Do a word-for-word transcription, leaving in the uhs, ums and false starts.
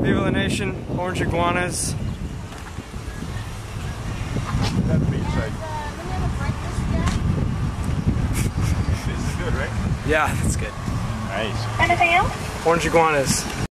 Viva la Nation, orange iguanas. That beachside. This is good, right? Yeah, that's good. Nice. Anything else? Orange iguanas.